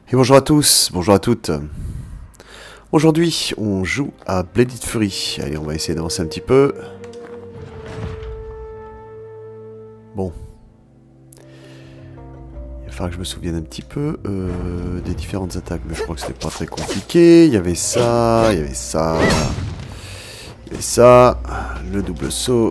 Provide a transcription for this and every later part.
Et bonjour à tous, bonjour à toutes. Aujourd'hui, on joue à Bladed Fury. Allez, on va essayer d'avancer un petit peu. Bon. Il va falloir que je me souvienne un petit peu des différentes attaques. Mais je crois que c'était pas très compliqué. Il y avait ça, il y avait ça. Il y avait ça. Le double saut.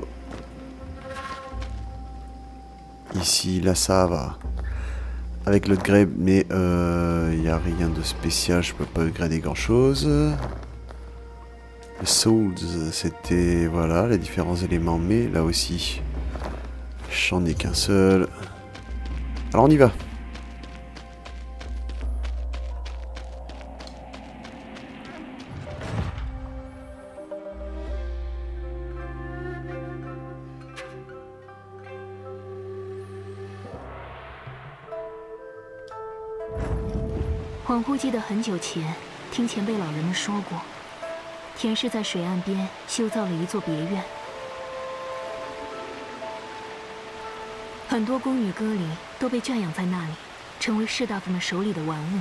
Ici, là, ça va. Avec l'upgrade, mais il n'y a rien de spécial, je peux pas upgrader grand chose. Le Souls, c'était voilà les différents éléments, mais là aussi, j'en ai qu'un seul. Alors on y va. 恍惚记得很久前，听前辈老人们说过，田氏在水岸边修造了一座别院，很多宫女歌龄都被圈养在那里，成为士大夫们手里的玩物。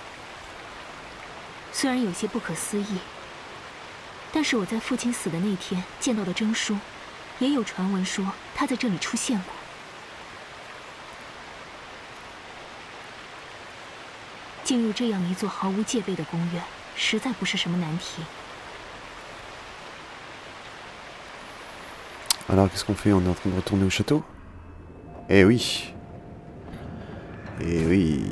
虽然有些不可思议，但是我在父亲死的那天见到的征书，也有传闻说他在这里出现过。 进入这样一座毫无戒备的宫院，实在不是什么难题。 Alors qu'est-ce qu'on fait? On est en train de retourner au château? Eh oui. Eh oui.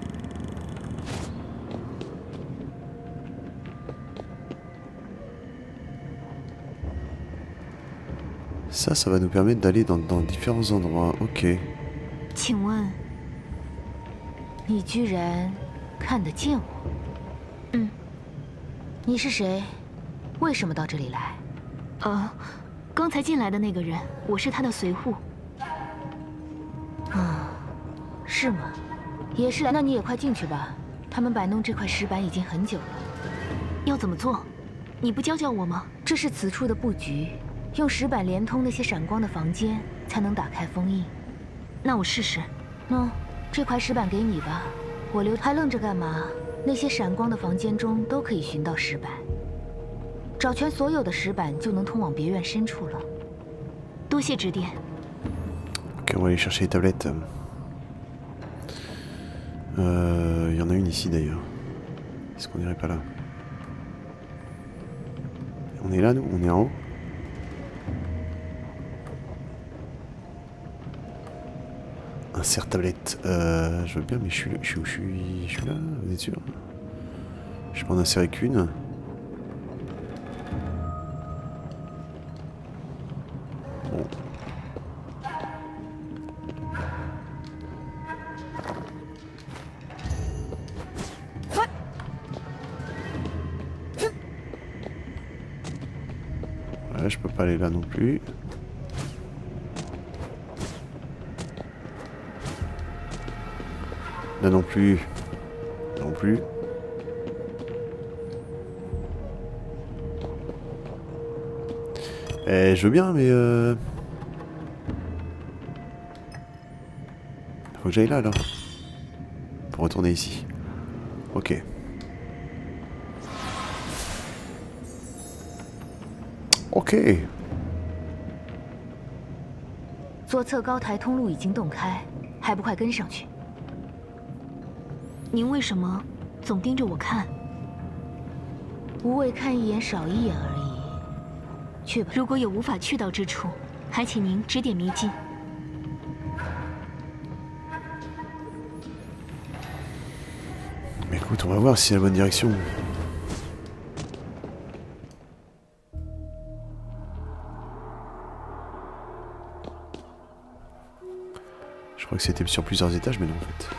Ça va nous permettre d'aller dans différents endroits. Ok. 请问， 你居然 看得见我？嗯，你是谁？为什么到这里来？ 刚才进来的那个人，我是他的随护。 啊，是吗？也是来，那你也快进去吧。他们摆弄这块石板已经很久了。 要怎么做？你不教教我吗？ 这是此处的布局，用石板连通那些闪光的房间，才能打开封印。 那我试试。 喏，这块石板给你吧。 我留还愣着干嘛？那些闪光的房间中都可以寻到石板，找全所有的石板就能通往别院深处了。 多谢指点。 Ok, on va aller chercher les tablettes. Il y en a une ici d'ailleurs. Est-ce qu'on irait pas là? On est là, nous? On est en haut? Insert tablette. Je veux bien, mais je suis où? Je suis là, vous êtes sûr? Je peux en insérer qu'une. Bon. Ouais, je peux pas aller là non plus. Là non plus. Non plus. Je veux bien, mais faut que j'aille là, alors. Pour retourner ici. Ok. Ok. 左侧高台通路已经洞开，还不快跟上去？ 您为什么总盯着我看？ 无谓看一眼少一眼而已。去吧。 如果有无法去到之处，还请您指点迷津。 Mais écoute, on va voir si c'est la bonne direction. Je crois que c'était sur plusieurs étages, mais non en fait.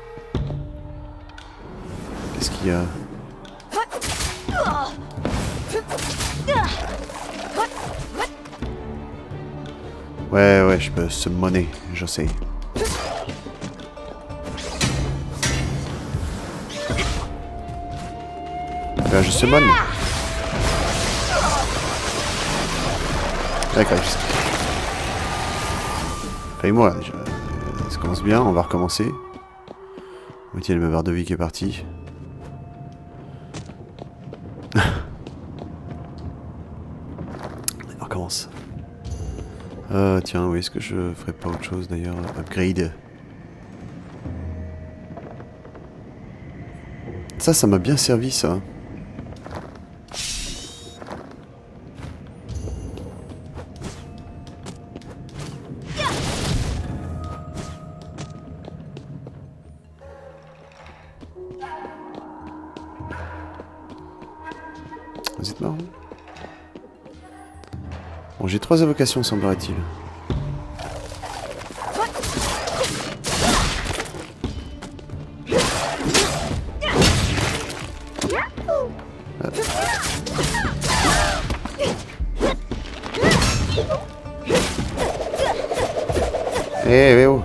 Qu'est-ce qu'il y a? Ouais, je peux summoner, je sais. Là, je summon. D'accord, Fais-moi déjà. Ça commence bien, on va recommencer. Ok, le ma barre de vie qui est partie. On recommence. Tiens, oui, est-ce que je ferais pas autre chose d'ailleurs? Upgrade. Ça m'a bien servi ça. Vous êtes marrant. Bon, j'ai 3 invocations, semblerait-il. Eh oh.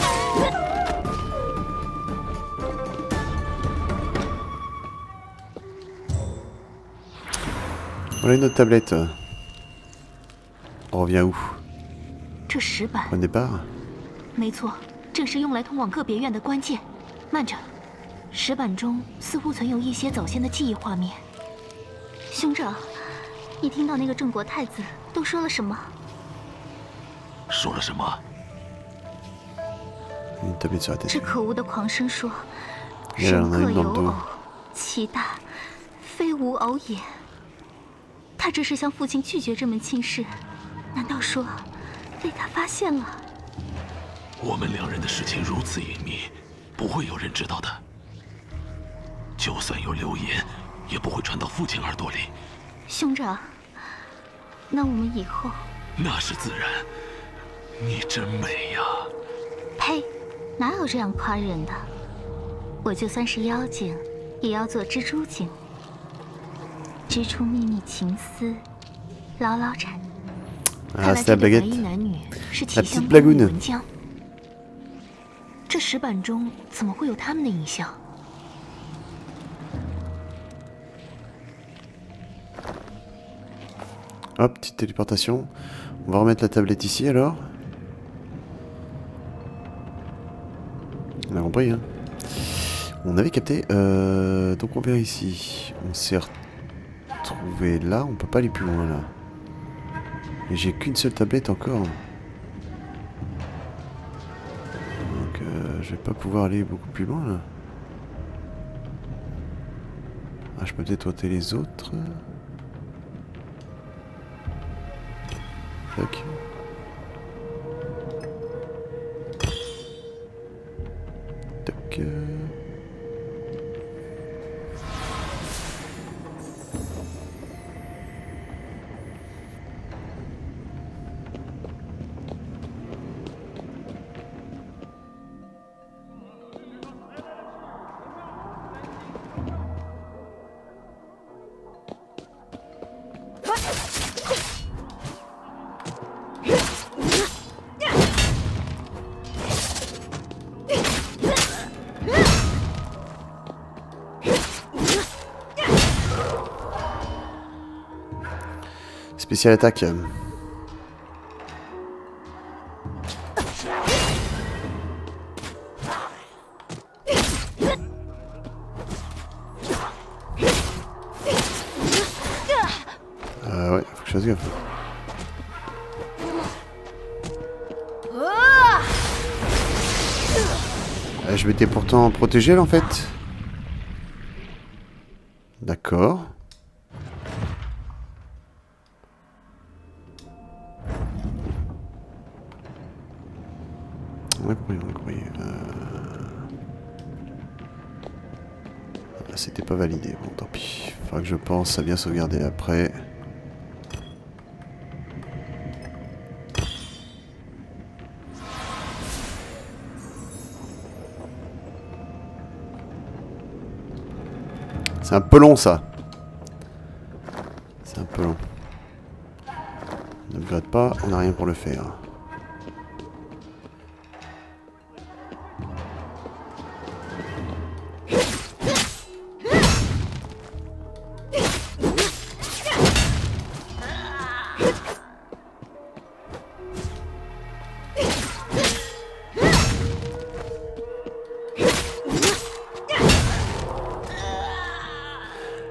Voilà une autre tablette. On revient où? 这石板 Point de départ. 没错，正是用来通往各别院的关键。慢着，石板中似乎存有一些早先的记忆画面。兄长，你听到那个郑国太子都说了什么？ 说了什么？ Une tablette sur la tête. 这可恶的狂生说， Il y en 深 a 刻 une dans 有 le dos. 偶，其大，非吾偶也。他这是向父亲拒绝这门亲事，难道说被他发现了？ 我们2人的事情如此隐秘，不会有人知道的。就算有流言，也不会传到父亲耳朵里。 兄长，那我们以后…… 那是自然。你真美呀！ 呸！哪有这样夸人的？我就算是妖精，也要做蜘蛛精，织出秘密情丝，牢牢缠。看来这对白衣男女是体相多的文将。这石板中怎么会有他们的影像？ Hop, petite téléportation. On va remettre la tablette ici alors. On a compris, hein. On avait capté. Donc on verra ici. On s'est retrouvé là. On peut pas aller plus loin là. Et j'ai qu'une seule tablette encore. Donc je vais pas pouvoir aller beaucoup plus loin là. Ah, je peux peut-être ôter les autres. Tac. Tac. Spécial attaque. Ouais, faut que je fasse gaffe. Je m'étais pourtant protégé là en fait. D'accord. On a compris. C'était pas validé. Bon, tant pis. Faudra que je pense à bien sauvegarder après. C'est un peu long ça. C'est un peu long. Ne regrette pas, on n'a rien pour le faire.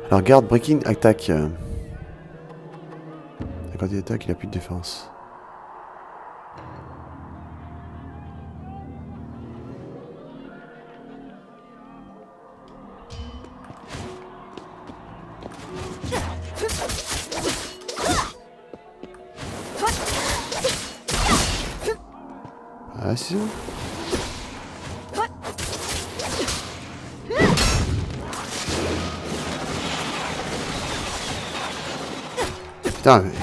Alors garde breaking attack. Quand il attaque, il a plus de défense. Ah, c'est ça. Putain, mais...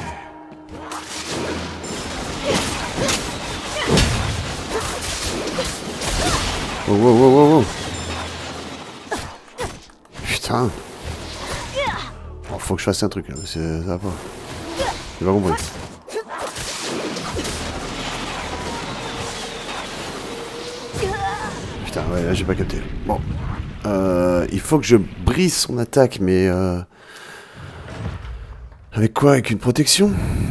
Wow, wow, wow, wow, wow. Putain. Oh, faut que je fasse un truc là, ça va pas. J'ai pas compris. Putain, ouais, là j'ai pas capté. Bon. Il faut que je brise son attaque, mais... Avec quoi? Avec une protection?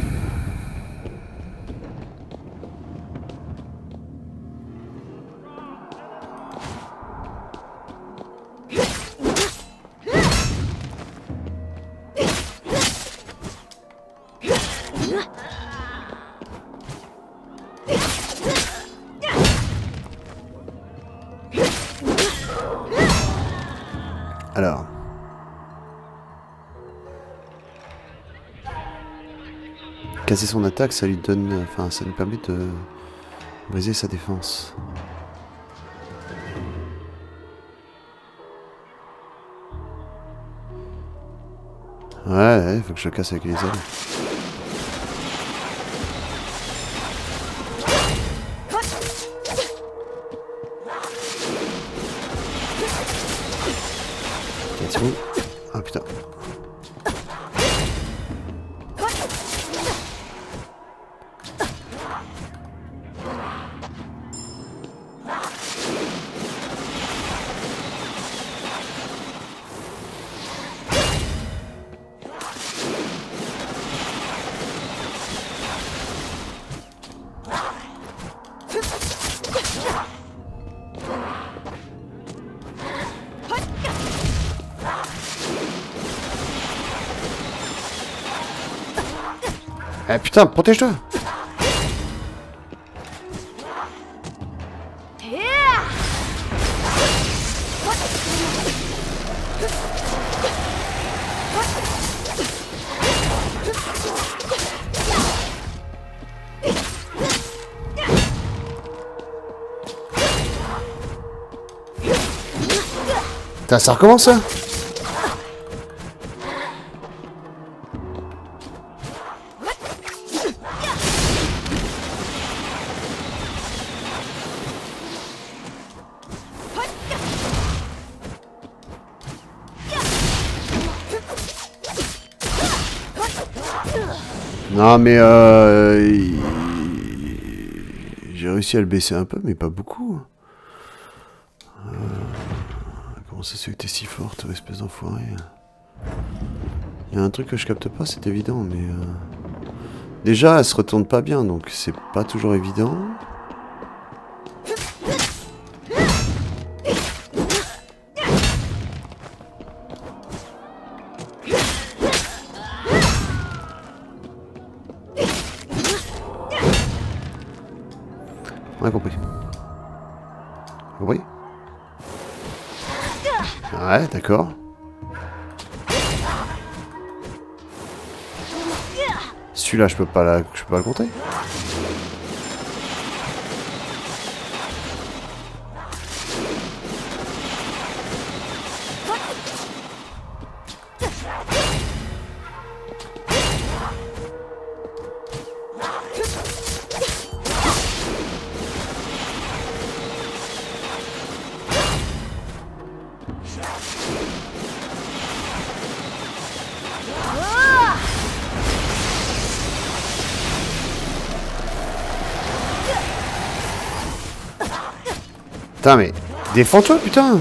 Alors... Casser son attaque, ça lui donne... Enfin, ça lui permet de briser sa défense. Ouais, faut que je le casse avec les ailes. Ah putain. Eh putain, protège-toi! Putain, ça recommence ça? Non mais j'ai réussi à le baisser un peu mais pas beaucoup. Comment ça se fait que t'es si forte, espèce d'enfoiré? Il y a un truc que je capte pas, c'est évident, mais déjà elle se retourne pas bien, donc c'est pas toujours évident. On a compris. Compris? Ouais, d'accord. Celui-là, je peux pas le compter. Putain, mais défends-toi, putain!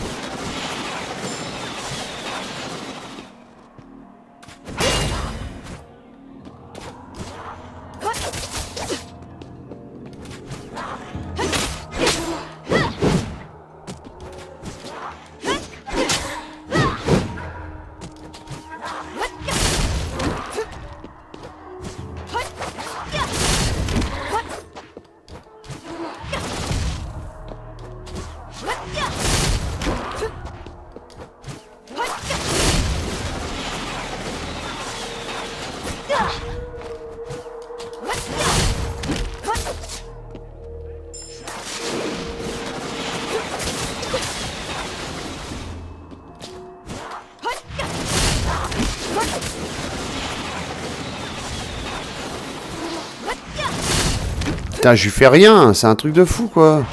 Putain, je lui fais rien, c'est un truc de fou, quoi.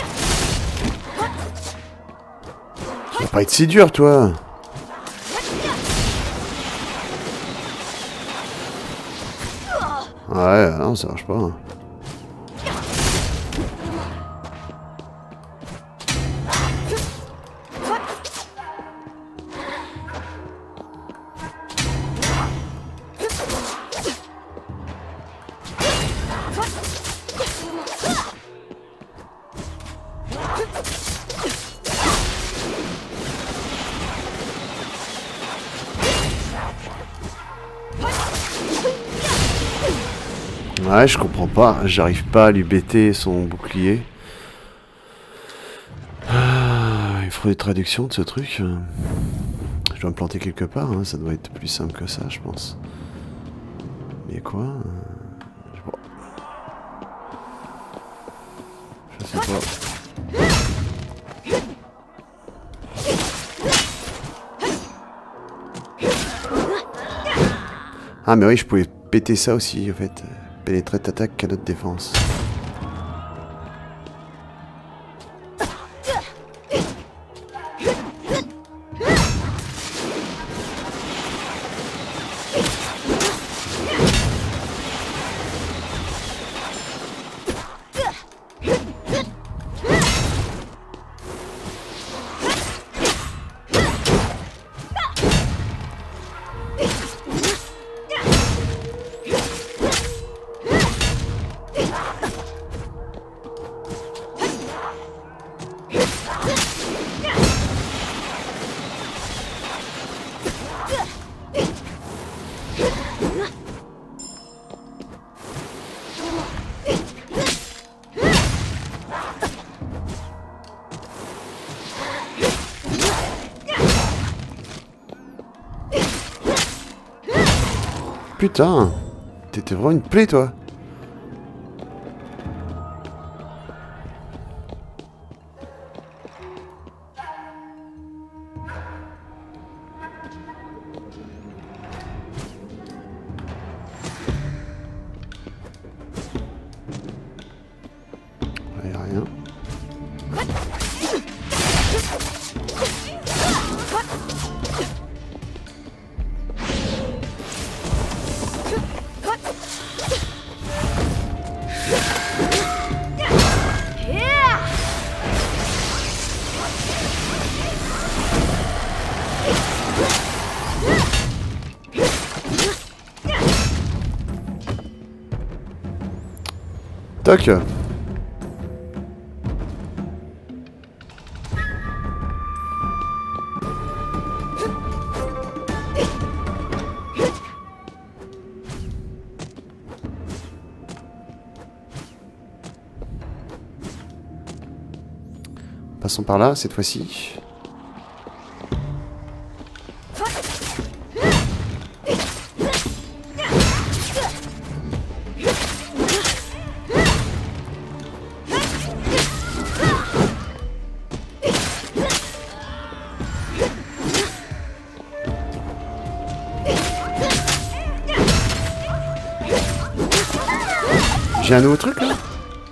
Ça va pas être si dur, toi. Ouais, non, ça marche pas. Hein. Ouais, je comprends pas. J'arrive pas à lui bêter son bouclier. Ah, il faudrait des traductions de ce truc. Je dois me planter quelque part. Hein. Ça doit être plus simple que ça, je pense. Mais quoi je sais pas. Ah, mais oui, je pouvais péter ça aussi, en fait. Pénétrer d'attaque qu'à notre défense. Putain, t'étais vraiment une plaie, toi. Ouais, rien. Toc. Passons par là, cette fois-ci. J'ai un nouveau truc, là?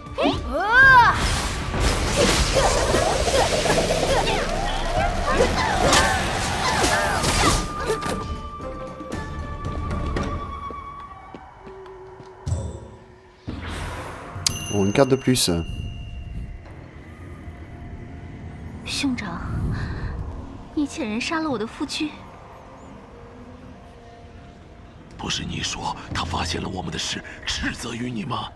Bon, une carte de plus. 兄长，你遣人杀了我的夫君。 不是你说他发现了我们的事，斥责于你吗？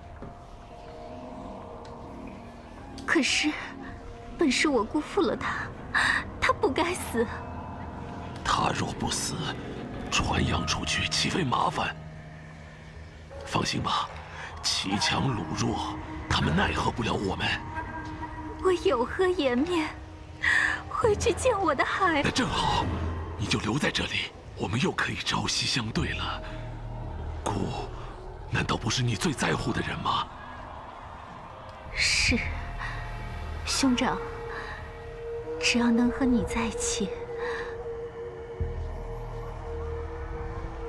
可是，本是我辜负了他，他不该死。 他若不死，传扬出去岂非麻烦？放心吧，欺强掳弱，他们奈何不了我们。 我有何颜面回去见我的孩那正好，你就留在这里，我们又可以朝夕相对了。姑，难道不是你最在乎的人吗？ 是，兄长，只要能和你在一起。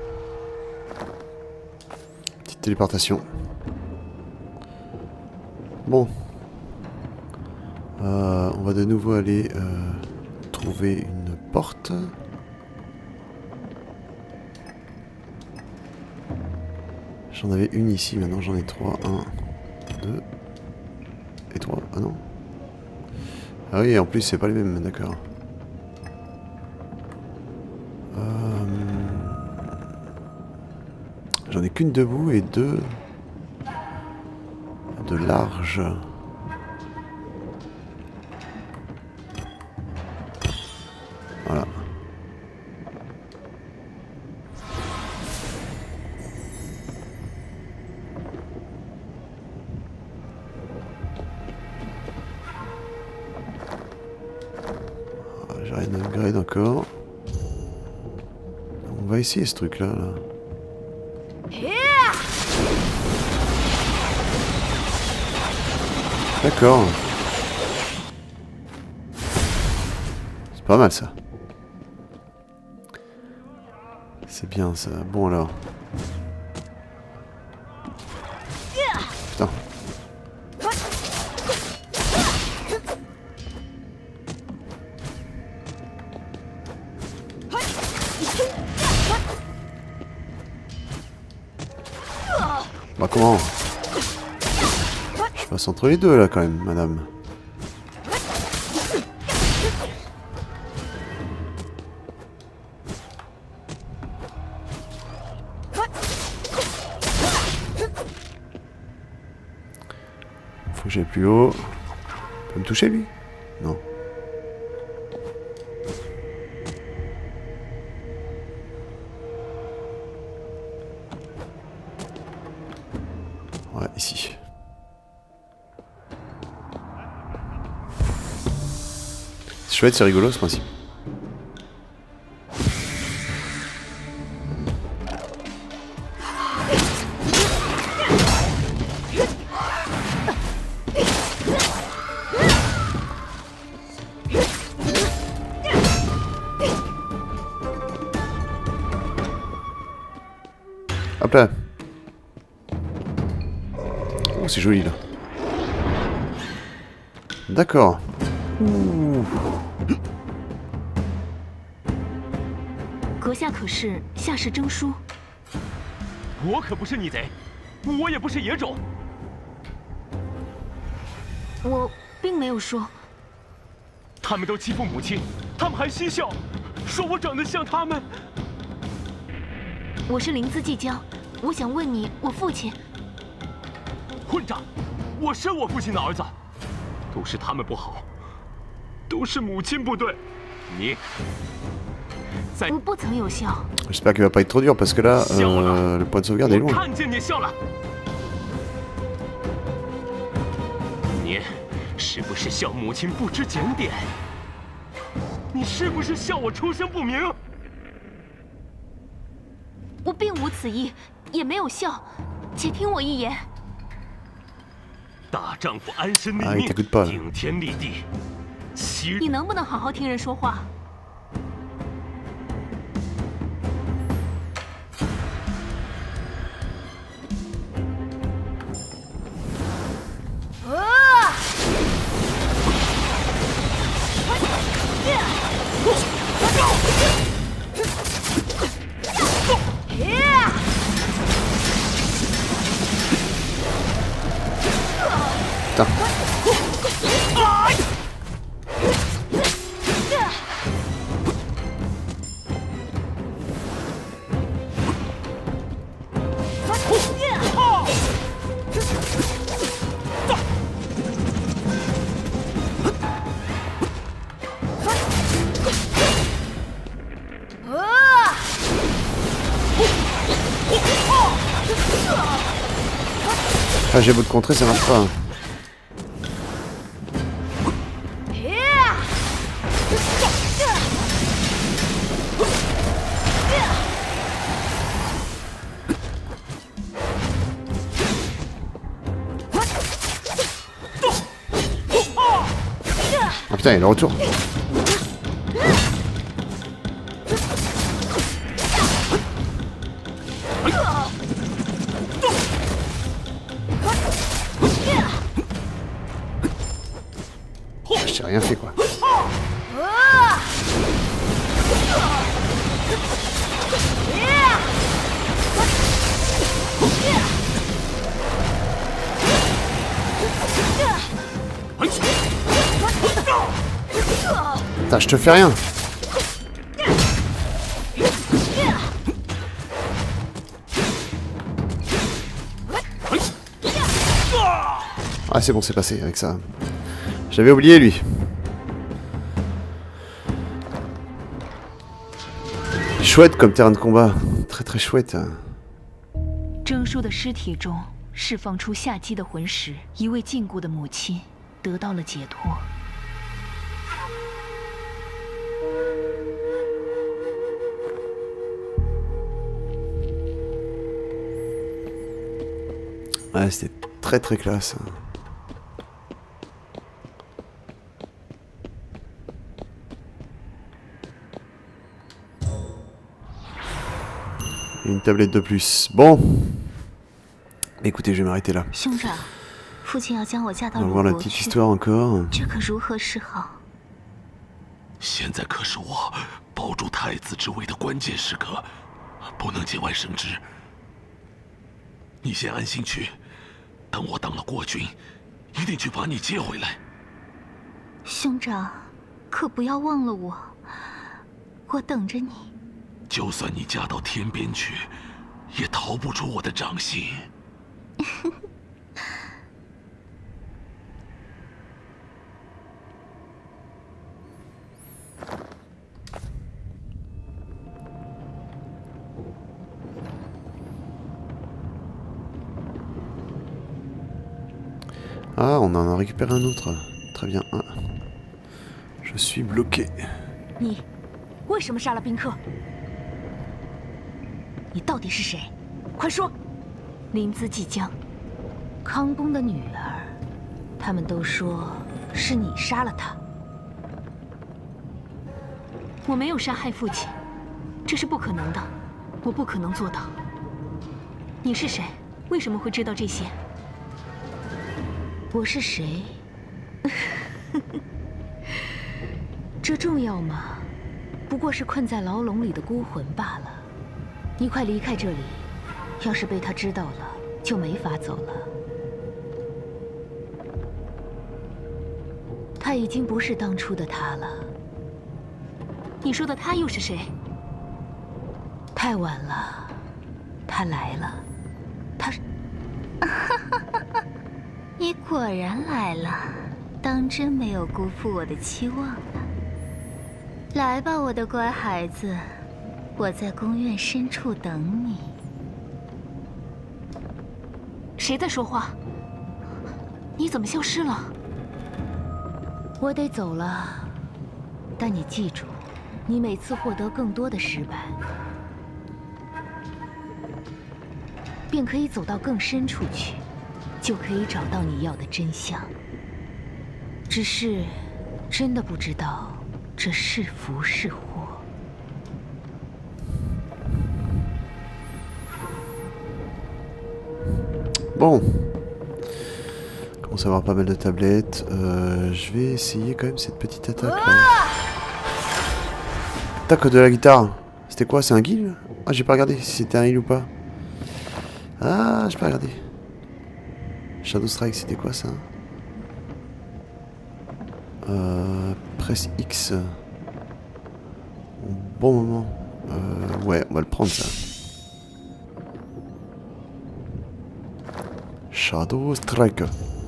Téléportation. Bon. On va de nouveau aller trouver une porte. J'en avais une ici, maintenant j'en ai 3. 1, 2 et 3. Ah non. Ah oui, en plus c'est pas les mêmes, d'accord. J'en ai qu'une debout et 2 de large. Voilà. J'ai rien de upgrade encore. On va essayer ce truc là. D'accord. C'est pas mal ça. C'est bien ça. Bon alors. Putain. Bah comment? Je passe entre les deux là quand même, madame. Faut que j'aille plus haut. Il peut me toucher lui? Non. Ouais, ici. C'est chouette, c'est rigolo ce principe. Hop là. Oh, c'est joli là. D'accord. Ouh. 阁下可是夏氏征书？ 我可不是逆贼，我也不是野种。 我并没有说。 他们都欺负母亲，他们还嬉笑，说我长得像他们。 我是灵姿即将，我想问你，我父亲。 混账！我生我父亲的儿子，都是他们不好，都是母亲不对。你。 J'espère qu'il va pas être trop dur parce que là, le point de sauvegarde est loin. 看见你笑了，你是不是笑母亲不知检点？你是不是笑我出身不明？ 我并无此意，也没有笑，且听我一言。 大丈夫安身立命，顶天立地。 你能不能好好听人说话？ Ah, j'ai beau de contrer, ça marche pas. Ah putain, il est de retour. je t'ai rien fait quoi. Putain, je te fais rien. Ah c'est bon, c'est passé avec ça. J'avais oublié lui. Chouette comme terrain de combat. Très très chouette. 征叔的尸体中释放出夏姬的魂石，一位禁锢的母亲得到了解脱。 Ouais, c'était très très classe. Une tablette de plus. Bon. Écoutez, je vais m'arrêter là. 兄长，父亲要将我嫁到 On va 鲁 voir la 国 petite 去， histoire encore. 这可如何是好？ 现在可是我保住太子之位的关键时刻，不能节外生枝。你先安心去，等我当了国君，一定去把你接回来。 兄长，可不要忘了我，我等着你。 就算你嫁到天边去，也逃不出我的掌心。 Ah, on en a récupéré un autre. Très bien. Ah. Je suis bloqué. 你为什么杀了宾客？你到底是谁？快说！临淄即将，康公的女儿，他们都说是你杀了她。我没有杀害父亲，这是不可能的，我不可能做到。你是谁？为什么会知道这些？我是谁？这重要吗？不过是困在牢笼里的孤魂罢了。你快离开这里，要是被他知道了，就没法走了。他已经不是当初的他了。你说的他又是谁？太晚了，他来了，他是…… 你果然来了，当真没有辜负我的期望啊！来吧，我的乖孩子，我在宫院深处等你。 谁在说话？你怎么消失了？我得走了，但你记住，你每次获得更多的石板，便可以走到更深处去。 就可以找到你要的真相。只是，真的不知道这是福是祸。 Bon. Commence à avoir pas mal de tablettes. Je vais essayer quand même cette petite attaque là. Attaque de la guitare. C'était quoi? C'est un guild? Ah, j'ai pas regardé si c'était un heal ou pas. Ah, j'ai pas regardé. Shadow Strike, c'était quoi ça? Presse X. Bon moment. Ouais, on va le prendre ça. Shadow Strike.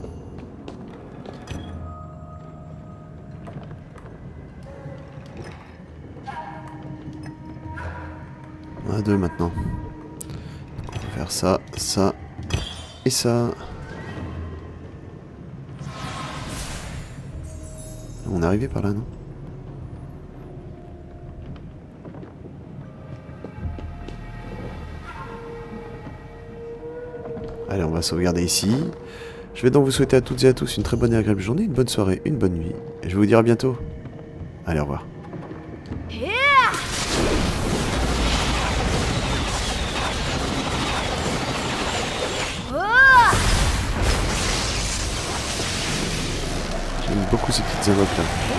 On a deux maintenant. On va faire ça, ça et ça. On est arrivé par là, non? Allez, on va sauvegarder ici. Je vais donc vous souhaiter à toutes et à tous une très bonne et agréable journée, une bonne soirée, une bonne nuit. Et je vais vous dire à bientôt. Allez, au revoir. J'aime beaucoup ces petites Invoque là.